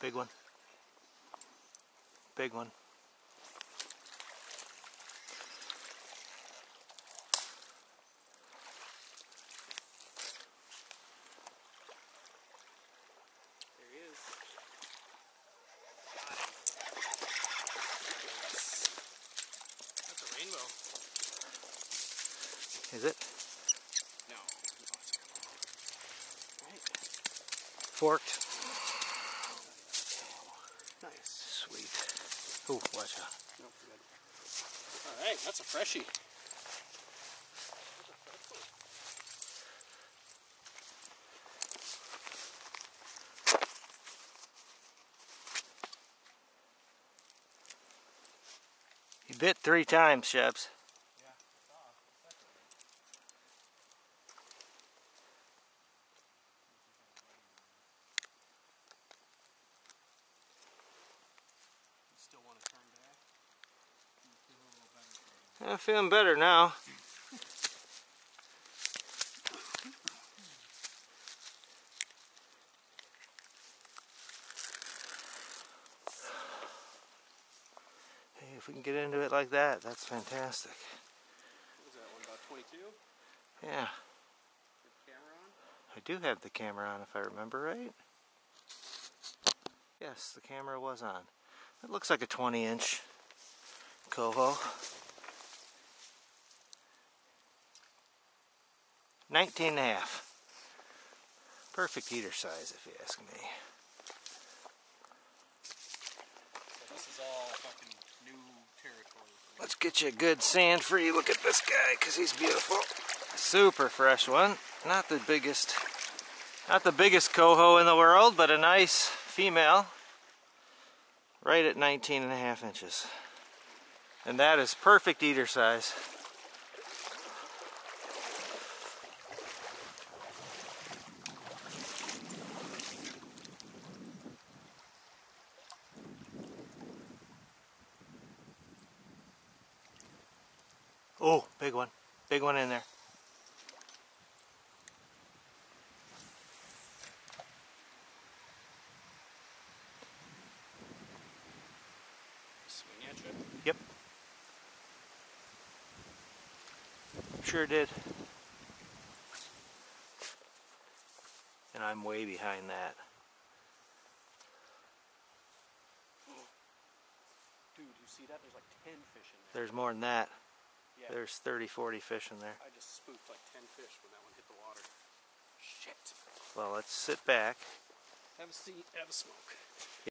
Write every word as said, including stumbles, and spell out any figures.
Big one. Big one. There he is. That's a rainbow. Is it? No. Right. Forked. Nice. Sweet. Oh, watch out. Nope, good. Alright, that's a freshie. He bit three times, Shebs. Yeah, I saw. You still want to turn back? You feel a little better. I'm feeling better now. Hey, if we can get into it like that, that's fantastic. What was that one, about twenty-two? Yeah. With the camera on? I do have the camera on if I remember right. Yes, the camera was on. It looks like a twenty inch Coho. nineteen and a half. Perfect eater size if you ask me. So this is all fucking new territory. Let's get you a good sand free look at this guy because he's beautiful. Super fresh one. Not the biggest, not the biggest Coho in the world, but a nice female. Right at nineteen and a half inches. And that is perfect eater size. Oh, big one. Big one in there. Swing at you. Yep. Sure did. And I'm way behind that. Dude, you see that? There's like ten fish in there. There's more than that. Yeah. There's thirty, forty fish in there. I just spooked like ten fish when that one hit the water. Shit. Well, let's sit back. Have a seat, have a smoke.